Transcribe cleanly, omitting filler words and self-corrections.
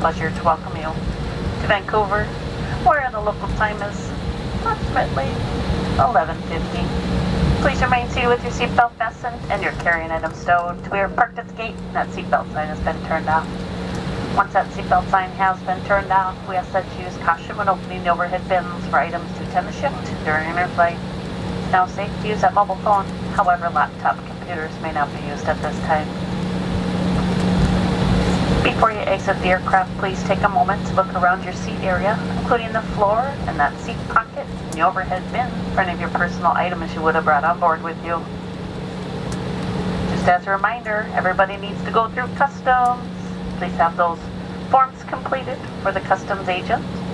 pleasure to welcome you to Vancouver, where the local time is approximately 11:50. Please remain seated with your seatbelt fastened and your carrying items stowed. We are parked at the gate and that seatbelt sign has been turned off. Once that seatbelt sign has been turned off, we ask that you use caution when opening the overhead bins for items to attend the shift during your flight. It's now safe to use that mobile phone. However, laptop computers may not be used at this time. Before you exit the aircraft, please take a moment to look around your seat area, including the floor and that seat pocket and the overhead bin for any of your personal items you would have brought on board with you. Just as a reminder, everybody needs to go through customs. Please have those forms completed for the customs agent.